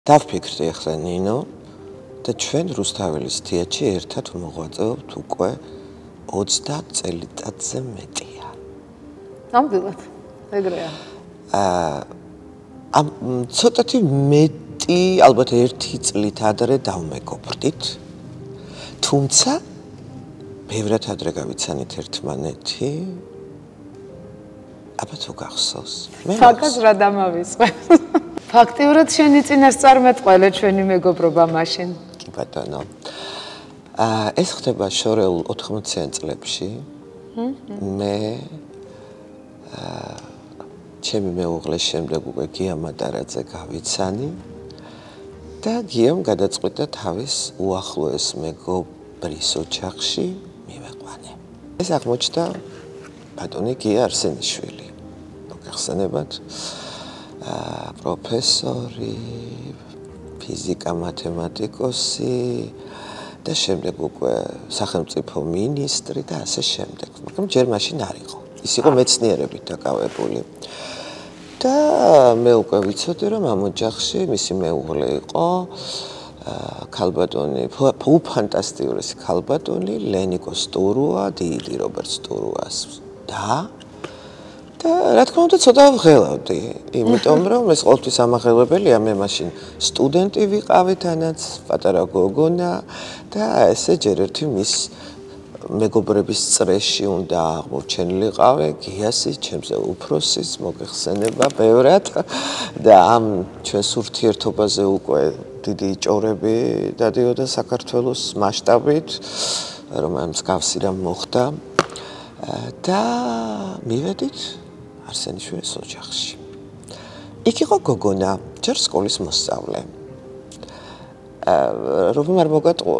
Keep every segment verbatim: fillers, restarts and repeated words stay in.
დავფიქრდი ახლა ნინო და ჩვენ რუსთაველის თეატრში ერთად მოღვაწეობთ უკვე ოცდაათ წელიწადზე მეტია. ნამდვილად, ეგრეა. აა ამ ცოტათი მეტი, ალბათ ერთი წლით ადრე დავმეგობრდით. თუმცა ბევრად ადრე გავიცანით ერთმანეთი. აბა თუ გახსოვს. ფაქას რა დამავიწყე. ფაქტიურად შენი წინასწარმეტყველე ჩვენი მეგობრობა მაშინ. კი ბატონო. აა ეს ხდება შორეულ ოთხმოციან წლებში. მე აა ჩემი მეუღლის შემდეგ უკვე გია მატარაძე გავიცანი და გიამ გადაწყვიტა თავის უახლოეს მეგობრის ოჯახში მივეყვანე. ეს აღმოჩნდა ბატონი გია არსენიშვილი. მოგეხსენებათ? აა პროფესორი, ფიზიკა მათემატიკოსი და შემდეგ უკვე სახელმწიფო მინისტრი და ასე შემდეგ. მაგრამ ჯერ მაშინ არ იყო. ის იყო მეცნიერებით დაკავებული. და მე უკვე ვიცოდი რომ ამ ოჯახში მისი მეუღლე იყო აა ქალბატონი, ფანტასტიკური ქალბატონი ლენიკო სტურუა, დიდი რობერტ სტურუას და და რა თქმა უნდა ცოტა ვღელავდი, იმიტომ რომ ეს ყოველთვის ამაღლებელია, მე მაშინ სტუდენტი ვიყავი თანაც, პატარა გოგონა და ესე ჯერ ერთი მის მეგობრების წრეში უნდა აღმოჩენილიყავი, გიასის, ჩემზე უფროსის, მოგეხსენება ბევრად და ამ ჩვენს ურთიერთობაზე უკვე დიდი ჭორები დადიოდა საქართველოს მასშტაბით, რომ ამ მსგავსი რამ მოხდა და მივედით არსენიშვილის ოჯახში. იქ იყო გოგონა, ჯერ სკოლის მოსწავლე. აა რომ არ მოგატყო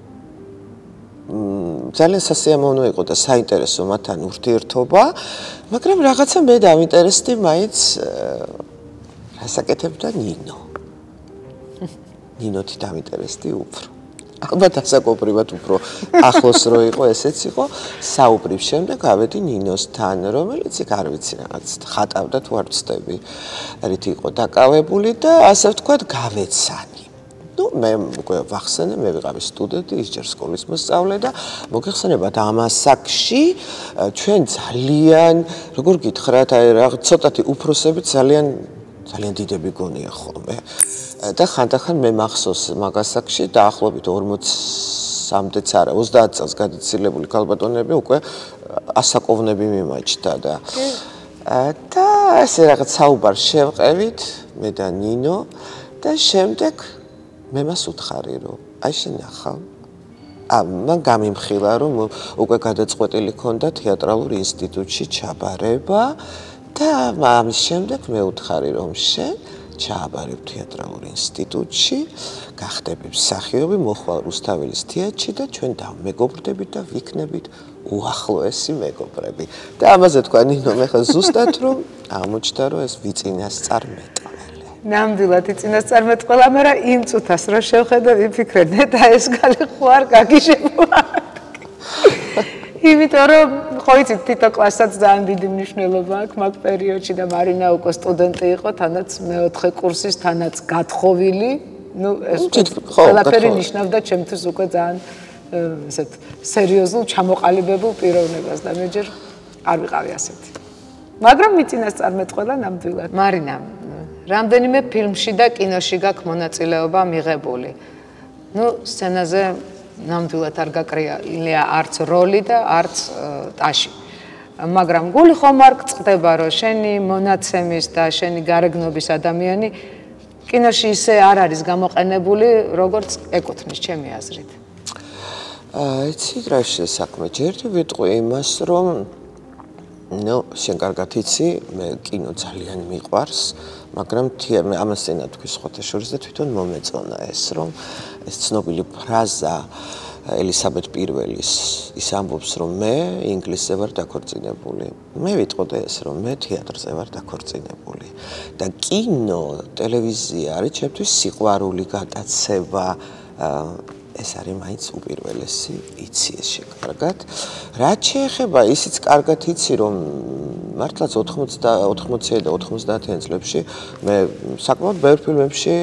ძალიან სასიამოვნო იყო და საინტერესო მათთან ურთიერთობა, მაგრამ რაღაცა მე დავინტერესდი მაინც რასაკეთებდა ნინო. ნინოთი დავინტერესდი უფრო. ალბათ ასაკობრივად უფრო ახლოს რო იყო, ესეც იყო. საუბრის შემდეგ გავედი ნინოსთან, რომელიც იქ არ ვიცი რაღაც ხატავდა თუ არ ვცდები, რით იყო დაკავებული და ასე ვთქვათ გავეცანი. ნუ მე უკვე ვახსენე, მე ვიყავი სტუდენტი, ის ჯერ სკოლის მოსწავლე და მოგეხსენებათ ამ ასაკში ჩვენ ძალიან, როგორ გითხრათ, აი რაღაც ცოტათი უფროსები ძალიან ძალიან დიდები გონია ხოლმე. და ხანდახან მე მახსოვს მაგასაკში დაახლოებით ორმოცამდეც არა, ოცდაათ წელს გადაცილებული ქალბატონები უკვე ასაკოვნები მიმაჩნდა და და ესე რაღაც საუბარს შევყევით მე და ნინო და შემდეგ მე მას უთხარი რომ აი შენახავ ა მან გამიმხილა რომ უკვე გადაწყვეტილი ქონდა თეატრალურ ინსტიტუტში ჩაბარება და ამის შემდეგ მე უთხარი რომ შენ ჩააბარებ თეატრალურ ინსტიტუტში, გახდები მსახიობი, მოხვალ რუსთაველის თეატრში და ჩვენ დავმეგობრდებით და ვიქნებით უახლოესი მეგობრები. და ამაზე თქვა ნინო მე ხა ზუსტად რომ აღმოჩნდა რომ ეს ვიწინასწარმეტყველე. ნამდვილად ვიწინასწარმეტყველა, მაგრამ იმ წუთას რო შევხედე, ვიფიქრე, ნეტა ეს კალი ხო არ გაგიშებულა. იმიტომ რომ ხო იცით თითო კლასაც ძალიან დიდი მნიშვნელობა აქვს მაგ პერიოდში და მარინა უკვე სტუდენტი იყო, თანაც მეოთხე კურსის, თანაც გათხოვილი. ნუ ეს ყველაფერი ნიშნავდა ჩემთვის უკვე ძალიან ესეთ სერიოზულ ჩამოყალიბებულ პიროვნებას და მე ჯერ არ ვიყავი ასეთი. მაგრამ მიწინასწარმეტყველა ნამდვილად. მარინა, რამდენიმე ფილმში და კინოში გაქვს მონაწილეობა მიღებული. ნუ სცენაზე ნამდვილად არ გაკრიალია არც როლი და არც ტაში. მაგრამ გული ხომ არ გწყდება, რომ შენი მონაცემის და შენი გარეგნობის ადამიანი კინოში ისე არ არის გამოყენებული, როგორც ეკუთვნის ჩემი აზრით. აა, იცი რა შესაქმე, ჯერ ვიტყვი იმას, რომ ნუ შენ კარგად იცი, მე კინო ძალიან მიყვარს, მაგრამ ამას წინა თქვი სხვათა შორის და თვითონ მომეწონა ეს, რომ ეს ცნობილი ფრაზა ელისაბედ პირველის ის ამბობს, რომ მე ინგლისზე ვარ დაქორწინებული. მე ვიტყოდე ეს, რომ მე თეატრზე ვარ დაქორწინებული. და კინო, ტელევიზია არის ჩემთვის სიყვარული, გატაცება, ეს არის მაინც უპირველესი, იცი ეს შეკარგად. რაც შეეხება ისიც კარგად იცი, რომ მართლაც ოთხმოცი და ოთხმოცდაათიან წლებში მე საკმაოდ ბევრ ფილმებში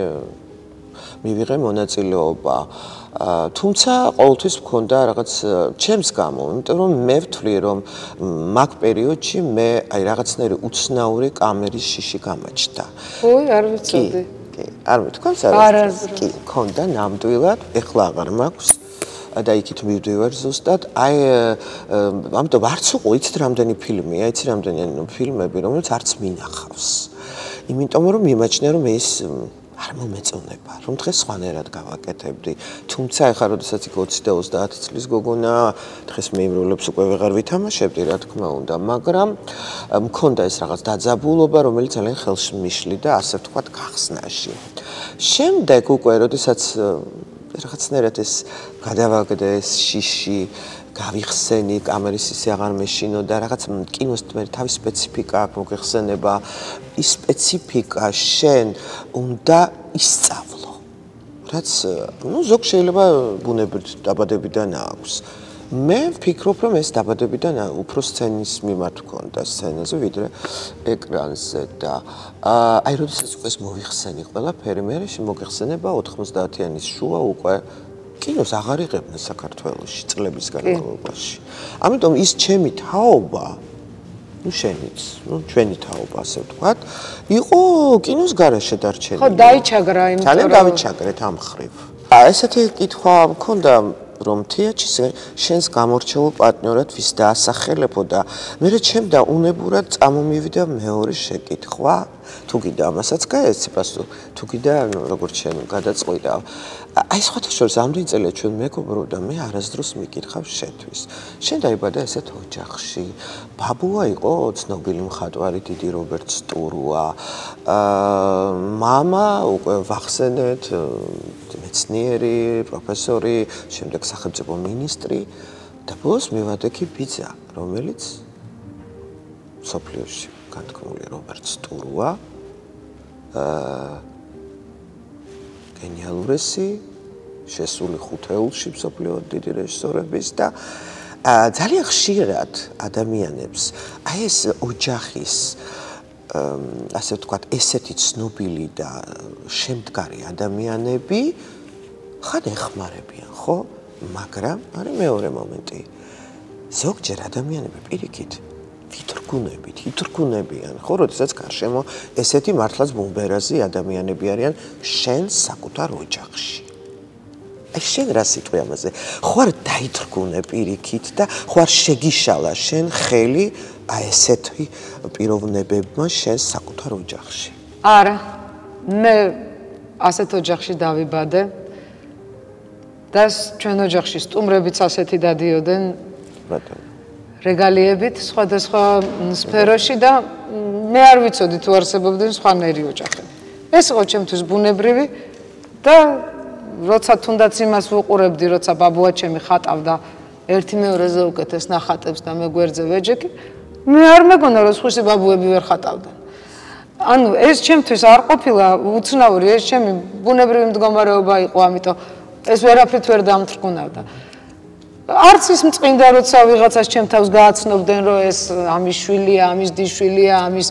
მივიღე მონაწილეობა. თუმცა ყოველთვის მქონდა რაღაც ჩემს გამო, იმიტომ რომ მე ვთვლი რომ მაგ პერიოდში მე აი რაღაცნაირი უცნაური კამერის შიში გამაჩნდა. ой, არ ვიცოდი. კი, არ მithქვამს არა. კი, მქონდა ნამდვილად, ეხლა აღარ მაქვს. და იქით მივდივარ ზუსტად. აი, ამიტომ არც უყო იცით რამდენი ფილმია, იცი რამდენი ფილმები, რომელიც არც მინახავს. იმიტომ რომ მიმაჩნია რომ ეს არ მომეწონება, რომ დღეს სხვანაირად გავაკეთებდი. თუმცა ეხლა როდესაც იქ ოცი და ოცდაათი წლის გოგონა, დღეს მე იმ როლებს უკვე ვეღარ ვითამაშებდი, რა თქმა უნდა, მაგრამ მქონდა ეს რაღაც დაძაბულობა, რომელიც ძალიან ხელში მიშლიდა, ასე ვთქვათ, გახსნაში. შემდეგ უკვე როდესაც რაღაცნაირად ეს გადავაგდე ეს შიში, გავიხსენი, კამერის ისე აღარ მეშინო და რაღაც კინოს მე თავის სპეციფიკა აქვს, მოგეხსენება, ის სპეციფიკა შენ უნდა ისწავლო. რაც, ну, ზოგ შეიძლება ბუნებით დაბადებიდან აქვს. მე ვფიქრობ, რომ ეს დაბადებიდან უფრო სცენის მიმართ მქონდა სცენაზე, ვიდრე ეკრანზე და აი, როდესაც უკვე ეს მოვიხსენი ყველაფერი, მე მოგეხსენება ოთხმოცდაათიანის შუა უკვე კინოს აღარ იღებდნენ საქართველოში წლების განმავლობაში. ამიტომ ის ჩემი თაობა, ну შენიც, ну ჩვენი თაობა, ასე ვთქვათ, იყო კინოს გარეშე დარჩენილი. ხო, დაიჩაგრა იმიტომ რომ ძალიან დავიჩაგრეთ ამ ხრივ. ესეთი კითხვა მქონდა რომ თეატრში შენს გამორჩეულ პარტნიორად ვის დაასახელებო და მე ჩემ დაუნებურად წამომივიდა მეორე შეკითხვა, თუ კიდე ამასაც გაეცი პასუხი, თუ კიდე როგორც შენ გადაწყვიტა. აი სხვათა შორის ამდენი წელია ჩვენ მეგობრობდა, მე არასდროს მიკითხავ შენთვის. შენ დაიბადა ესეთ ოჯახში. ბაბუა იყო ცნობილი მხატვარი დიდი რობერტ სტურუა. მამა უკვე ვახსენეთ მეცნიერი, პროფესორი, შემდეგ სახელმწიფო მინისტრი და ბოლოს მივადექი ბიძა, რომელიც სოფლიოში განთქმული რობერტ სტურუა. აა გენიალურესი, შესული ხუთეულში მსოფლიო დიდი რეჟისორების და ძალიან ხშირად ადამიანებს აი ეს ოჯახის ასე ვთქვათ, ესეთი ცნობილი და შემდგარი ადამიანები ხან ეხმარებიან, ხო? მაგრამ არის მეორე მომენტი. ზოგჯერ ადამიანები პირიქით ვითრგუნებით, ითრგუნებიან, ხო, როდესაც გარშემო ესეთი მართლაც ბუმბერაზი ადამიანები არიან შენ საკუთარ ოჯახში. აი შენ რა სიტყვი ამაზე? ხო არ დაითრგუნე პირიქით და ხო არ შეგიშალა შენ ხელი აი ესეთი პიროვნებებმა შენ საკუთარ ოჯახში? არა, მე ასეთ ოჯახში დავიბადე და ჩვენ ოჯახში სტუმრებიც ასეთი დადიოდნენ. ბატონო რეგალიებით სხვადასხვა სფეროში და მე არ ვიცოდი თუ არსებობდნენ სხვანაირი ოჯახები. ეს იყო ჩემთვის ბუნებრივი და როცა თუნდაც იმას ვუყურებდი, როცა ბაბუა ჩემი ხატავდა ერთი მეორეზე უკეთეს ნახატებს და მე გვერდზე ვეჯექი, მე არ მეგონა რომ სხვისი ბაბუები ვერ ხატავდნენ. ანუ ეს ჩემთვის არ ყოფილა უცნაური, ეს ჩემი ბუნებრივი მდგომარეობა იყო, ამიტომ ეს ვერაფრით ვერ დამთრგუნავდა. არც ის მწყინდა, როცა ვიღაცას ჩემ თავს გააცნობდნენ, რომ ეს ამის შვილია, ამის დიშვილია, ამის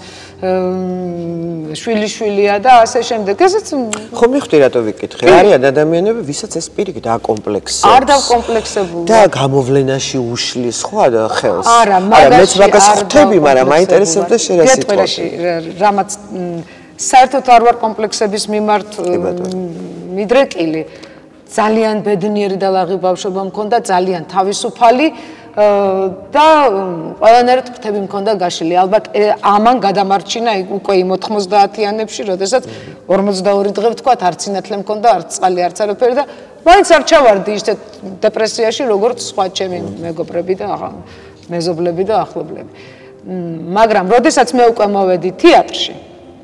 შვილიშვილია და ასე შემდეგ. ესეც ხო მიხდი რატო ვიკითხე? არიან ადამიანები, ვისაც ეს პირიქით აკომპლექსებს. არ დაკომპლექსებული. და გამოვლენაში უშლის ხო ხელს. არა, მაგაში მეც მაგას ხვდები, მაგრამ მაინტერესებდა შენ რა სიტყვაში. რამაც საერთოდ არ ვარ კომპლექსების მიმართ მიდრეკილი. ძალიან ბედნიერი და ლაღი ბავშვობა მქონდა, ძალიან თავისუფალი და ყველანაირად ფრთები მქონდა გაშლილი. ალბათ ამან გადამარჩინა უკვე იმ ოთხმოცდაათიანებში, როდესაც ორმოცდაორი დღე ვთქვათ, არც სინათლე მქონდა, არც წყალი, არც არაფერი და მაინც არ ჩავარდი ისეთ დეპრესიაში, როგორც სხვა ჩემი მეგობრები და მეზობლები და ახლობლები. მაგრამ როდესაც მე უკვე მოვედი თეატრში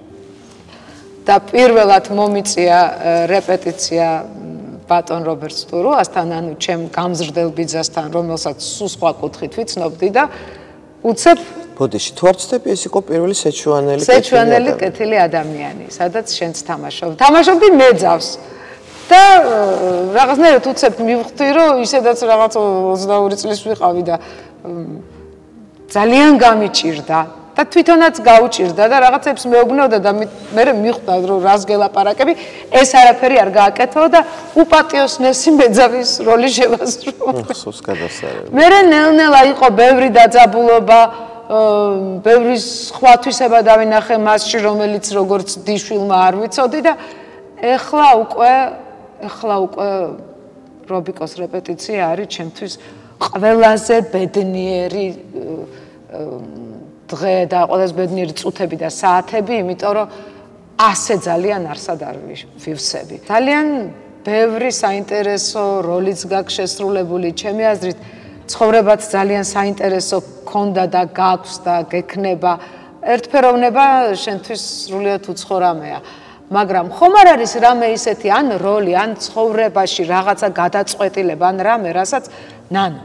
და პირველად მომიწია რეპეტიცია ბატონ რობერტ სტურუასთან, ანუ ჩემ გამზრდელ ბიძასთან, რომელსაც სულ სხვა კუთხით ვიცნობდი და უცებ ბოდიში თუ არ ვცდები, ეს იყო პირველი სეჩუანელი სეჩუანელი კეთილი ადამიანი, სადაც შენც თამაშობ. თამაშობდი მეძავს. და რაღაცნაირად უცებ მივხვდი, რომ ისედაც რაღაც ოცდაორი წლის ვიყავი და ძალიან გამიჭირდა და თვითონაც გაუჭირდა და რაღაცებს მეუბნოდა და მე მიხვდა რომ რას გელაპარაკები, ეს არაფერი არ გააკეთო და უპატიოსნესი მეძავის როლი შევასრულე. ხსოვს გადასარევი. მე ნელ-ნელა იყო ბევრი დაძაბულობა, ბევრი სხვა თვისება დავინახე მასში, რომელიც როგორც დიშვილმა არ ვიცოდი და ეხლა უკვე ეხლა უკვე რობიკოს რეპეტიცია არის ჩემთვის ყველაზე ბედნიერი დღე და ყველაზე ბედნიერი წუთები და საათები, იმიტომ რომ ასე ძალიან არსად არ ვივსები. ძალიან ბევრი საინტერესო როლიც გაქვს შესრულებული, ჩემი აზრით, ცხოვრებაც ძალიან საინტერესო გქონდა და გაქვს და გექნება. ერთფეროვნება შენთვის სრულიად უცხო რამეა. მაგრამ ხომ არ არის რამე ისეთი ან როლი, ან ცხოვრებაში რაღაცა გადაწყვეტილება, ან რამე, რასაც ნანო.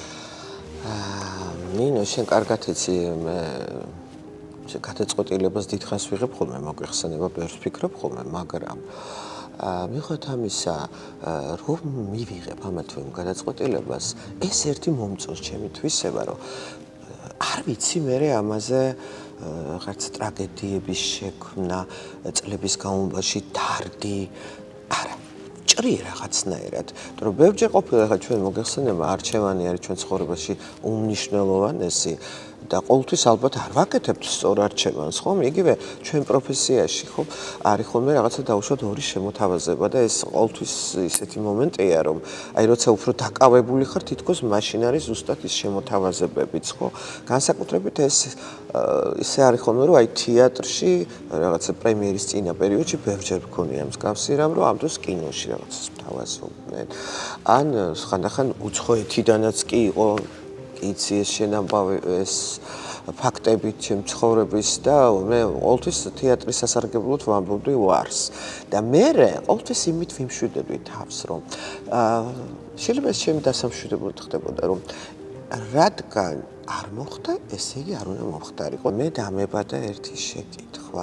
ნინო, შენ კარგად იცი, მე შენ გადაწყვეტილებას დიდხანს ვიღებ ხოლმე, მოგვიხსენება, ბევრს ვფიქრობ ხოლმე, მაგრამ მიუხედავად ამისა, რომ მივიღებ ამა თუ იმ გადაწყვეტილებას, ეს ერთი მომწონს ჩემი თვისება, რომ არ ვიცი მე ამაზე რაღაც ტრაგედიების შექმნა, წლების განმავლობაში დარდი, არა ჭრი რაღაცნაირად, რომ ბევრჯერ ყოფილა ხა ჩვენ მოგეხსენება არჩევანი არის ჩვენ ცხოვრებაში უმნიშვნელოვანესი და ყოველთვის ალბათ არ ვაკეთებთ სწორ არჩევანს, ხომ? იგივე ჩვენ პროფესიაში, ხო, არის ხოლმე რაღაცა დაუშვათ ორი შემოთავაზება და ეს ყოველთვის ისეთი მომენტია, რომ აი როცა უფრო დაკავებული ხარ, თითქოს მაშინ არის ზუსტად ის შემოთავაზებებიც, ხო? განსაკუთრებით ეს ისე არის ხოლმე, რომ აი თეატრში რაღაცა პრემიერის წინა პერიოდში ბევრჯერ მქონია მსგავსი რამ, რომ ამ დროს კინოში რაღაცას მთავაზობდნენ. ან ხანდახან უცხოეთიდანაც კი იყო იცი ეს შენამბავი ეს ფაქტები ჩემ ცხოვრების და მე ყოველთვის თეატრის სასარგებლოდ ვამბობდი ვარს. და მე ყოველთვის იმით ვიმშვიდობდი თავს, რომ შეიძლება ეს ჩემი დასამშვიდებლად ხდებოდა, რომ რადგან არ მოხდა, ესე იგი არ უნდა მოხდარიყო. მე დამებადა ერთი შეკითხვა.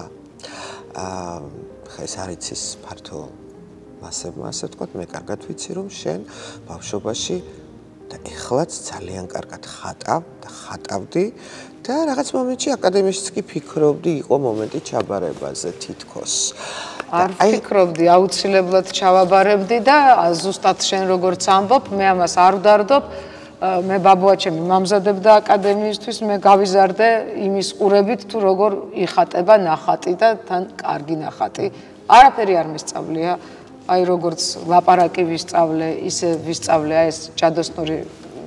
ხა ეს არ იცის ფართო მასებმა, ასე ვთქვათ, მე კარგად ვიცი, რომ შენ ბავშვობაში და ეხლაც ძალიან კარგად ხატავ და ხატავდი და რაღაც მომენტში აკადემიაშიც კი ფიქრობდი, იყო მომენტი ჩაბარებაზე თითქოს. არ ფიქრობდი, აუცილებლად ჩავაბარებდი და ზუსტად შენ როგორც ამბობ, მე ამას არ ვდარდობ. მე ბაბუაჩემი მამზადებდა აკადემიისთვის, მე გავიზარდე იმის ყურებით, თუ როგორ იხატება ნახატი და თან კარგი ნახატი. არაფერი არ მისწავლია. აი როგორც ლაპარაკი ვისწავლე, ისე ვისწავლე აი ეს ჭადოსნური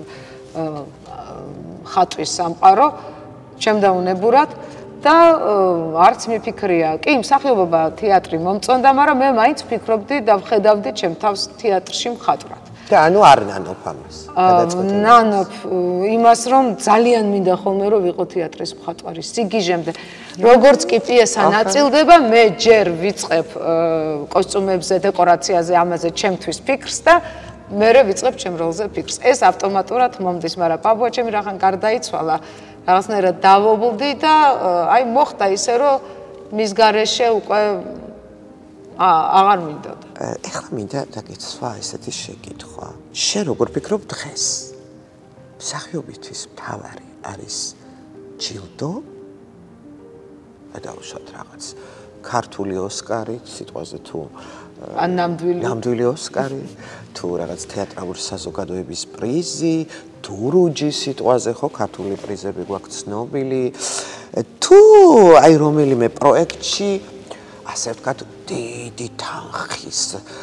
ხატვის სამყარო ჩემდაუნებურად და არც მიფიქრია. კი, მსახიობობა თეატრი მომწონდა, მაგრამ მე მაინც ვფიქრობდი და ვხედავდი ჩემ თავს თეატრში მხატვრად. და ანუ არ ნანობ ამას. ნანობ იმას, რომ ძალიან მინდა ხოლმე რომ ვიყო თეატრის მხატვარი სიგიჟემდე. როგორც კი პიესა ნაწილდება, მე ჯერ ვიწყებ კოსტუმებზე, დეკორაციაზე, ამაზე ჩემთვის ფიქრს და მერე ვიწყებ ჩემ როლზე ფიქრს. ეს ავტომატურად მომდის, მაგრამ ბაბუა ჩემი რახან გარდაიცვალა, რაღაცნაირად დავობლდი და აი მოხდა ისე, რომ მის გარეშე უკვე აღარ მინდოდა. ეხლა მინდა დაგეცვა ესეთი შეკითხვა. შენ როგორ ფიქრობ დღეს? მსახიობისთვის მთავარი არის ჯილდო? გადავუშვათ რაღაც ქართული ოსკარი, სიტყვაზე თუ ან ნამდვილი ნამდვილი ოსკარი, თუ რაღაც თეატრალური საზოგადოების პრიზი, დურუჯი სიტყვაზე, ხო, ქართული პრიზები გვაქვს ცნობილი, თუ აი რომელიმე პროექტში ასე ვთქვათ, დიდი თანხის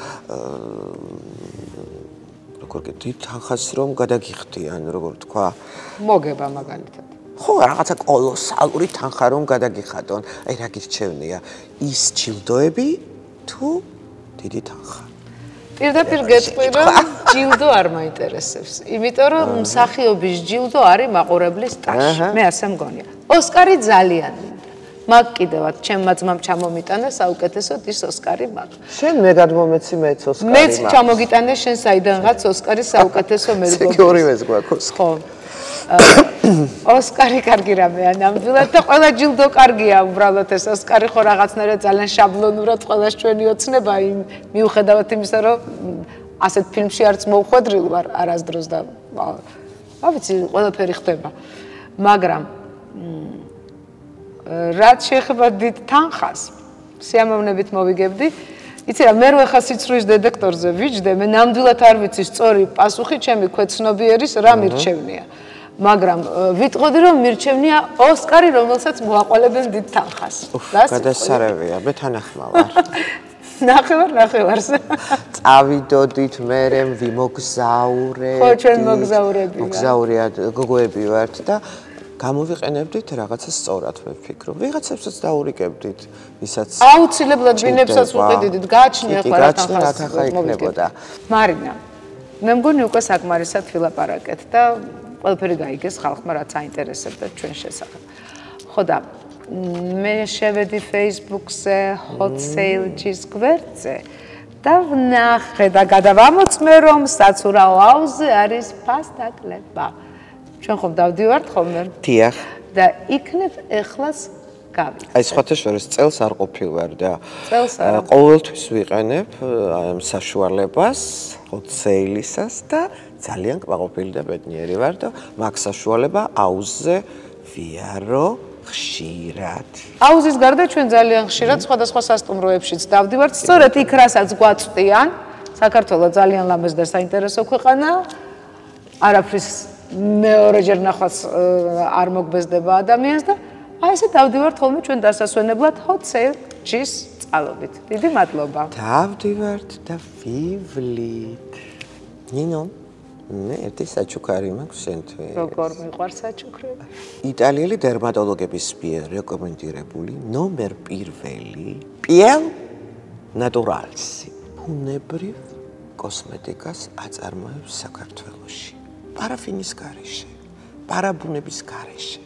როგორ დიდი თანხას რომ გადაგიხდიან, როგორ თქვა, მოგება მაგალითად. ხო, რაღაცა კოლოსალური თანხა რომ გადაგიხადონ, აი რა გირჩევნია, ის ჯილდოები თუ დიდი თანხა? პირდაპირ გეტყვი, რომ ჯილდო არ მაინტერესებს, იმიტომ რომ მსახიობის ჯილდო არის მაყურებლის ტაში, მე ასე მგონია. ოსკარი ძალიან მინდა. მაგ კიდევაც ჩემმა ძმამ ჩამომიტანა საუკეთესოდ ის ოსკარი მაგ. შენ მე გადმომეცი მეც ოსკარი. მეც ჩამოგიტანე შენ საიდანღაც ოსკარი საუკეთესო მეგობრს. ორივეს გვაქვს. ხო. ოსკარი კარგი რამეა ნამდვილად და ყველა ჯილდო კარგია უბრალოდ ეს ოსკარი ხო რაღაცნაირად ძალიან შაბლონურად ყველას ჩვენი ოცნება იმ მიუხედავად იმისა რომ ასეთ ფილმში არც მოვხვედრილ ვარ არასდროს და რა ვიცი ყველაფერი ხდება მაგრამ რაც შეეხება დიდ თანხას სიამოვნებით მოვიგებდი იცი რა მე რო ხა სიცრუის დეტექტორზე ვიჯდე მე ნამდვილად არ ვიცი სწორი პასუხი ჩემი ქვეცნობიერის რა მირჩევნია მაგრამ ვიტყოდი რომ მირჩევნია ოსკარი რომელსაც მოაყოლებენ დიდ თანხას გადასარევია მე თანახმავარ ნახევარ ნახევარს წავიდოდით მერე ვიმოგზაურეთ ხო ჩვენ მოგზაურები მოგზაურია გოგოები ვართ და გამოვიყენებდით რაღაცა სწორად ვფიქრობ. ვიღაცებსაც დაურიგებდით, ვისაც აუცილებლად ბინებსაც უყიდით, გააჩნია ხო რა თანხა იქნებოდა. მარინა, მე მგონი უკვე საკმარისად ვილაპარაკეთ და ყველაფერი გაიგეს ხალხმა რაც აინტერესებდა ჩვენ შესახებ. ხო და მე შევედი Facebook-ზე hot sale-ის გვერდზე და ვნახე და გადავამოწმე რომ საცურაო აუზზე არის ფასდაკლება. ჩვენ ხომ დავდივართ ხოლმე? დიახ. და იქნებ ეხლას გავიქცე. აი სხვათა შორის წელს არ ყოფილვარ და წელს არა. ყოველთვის ვიყენებ ამ საშუალებას, hot sale-ისას და ძალიან კმაყოფილი და ბედნიერი ვარ და მაგ საშუალება აუზზე ვიარო ხშირად. აუზის გარდა ჩვენ ძალიან ხშირად სხვადასხვა სასტუმროებშიც დავდივართ, სწორედ იქ რასაც გვაწვდიან, საქართველოს ძალიან ლამაზ და საინტერესო ქვეყანაა. არაფრის მეორეჯერ ნახვაც არ მოგბეზდება ადამიანს და აი ესე დავდივართ ხოლმე ჩვენ დასასვენებლად hot sale-ის წყალობით. დიდი მადლობა. დავდივართ და ვივლით. ნინო, მე ერთი საჩუქარი მაქვს შენთვის. როგორ მიყვარს საჩუქრები? იტალიელი დერმატოლოგების მიერ რეკომენდირებული ნომერ პირველი Piel Naturalsi. ბუნებრივ კოსმეტიკას აწარმოებს საქართველოში. პარაფინის გარეშე, პარაბუნების გარეშე,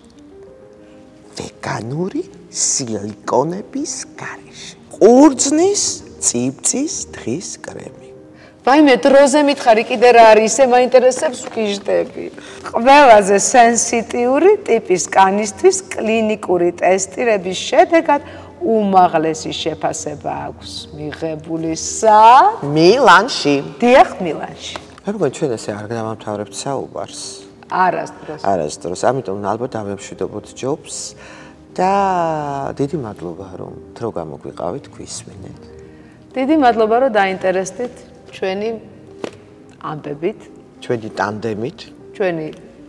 ვეგანური სილიკონების გარეშე, ყურძნის წიბწის თხის კრემი. ვაიმე, დროზე მითხარი, კიდე რა არის, ისე მაინტერესებს ვკიჟდები. ყველაზე სენსიტიური ტიპის კანისთვის კლინიკური ტესტირების შედეგად უმაღლესი შეფასება აქვს მიღებული სა მილანში. დიახ, მილანში. მე მგონი ჩვენ ესე არ დავამთავრებთ საუბარს. არასდროს. არასდროს. ამიტომ ალბათ დავემშვიდობოთ ჯობს და დიდი მადლობა რომ დრო გამოგვიყავით გვისმენეთ. დიდი მადლობა რომ დაინტერესდით ჩვენი ამბებით, ჩვენი ტანდემით, ჩვენი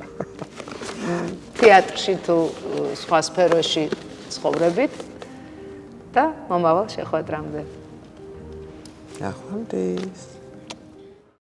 თეატრში თუ სხვა სფეროში ცხოვრებით და მომავალ შეხვედრამდე. ნახვამდის.